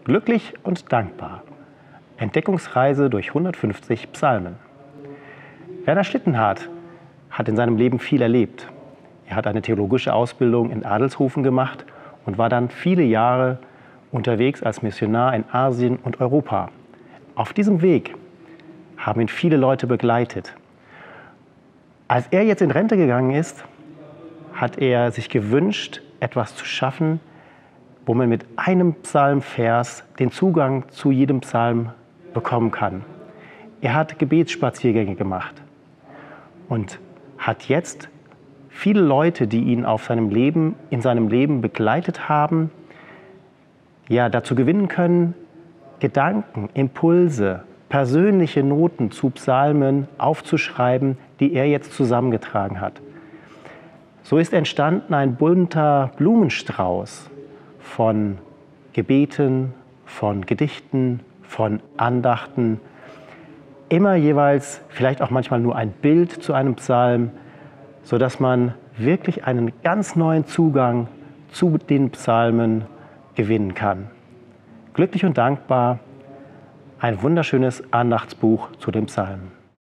Glücklich und dankbar. Entdeckungsreise durch 150 Psalmen. Werner Schlittenhardt hat in seinem Leben viel erlebt. Er hat eine theologische Ausbildung in Adelshofen gemacht und war dann viele Jahre unterwegs als Missionar in Asien und Europa. Auf diesem Weg haben ihn viele Leute begleitet. Als er jetzt in Rente gegangen ist, hat er sich gewünscht, etwas zu schaffen, wo man mit einem Psalmvers den Zugang zu jedem Psalm bekommen kann. Er hat Gebetsspaziergänge gemacht und hat jetzt viele Leute, die ihn in seinem Leben begleitet haben, dazu gewinnen können, Gedanken, Impulse, persönliche Noten zu Psalmen aufzuschreiben, die er jetzt zusammengetragen hat. So ist entstanden ein bunter Blumenstrauß von Gebeten, von Gedichten, von Andachten, immer jeweils vielleicht auch manchmal nur ein Bild zu einem Psalm, sodass man wirklich einen ganz neuen Zugang zu den Psalmen gewinnen kann. Glücklich und dankbar, ein wunderschönes Andachtsbuch zu den Psalmen.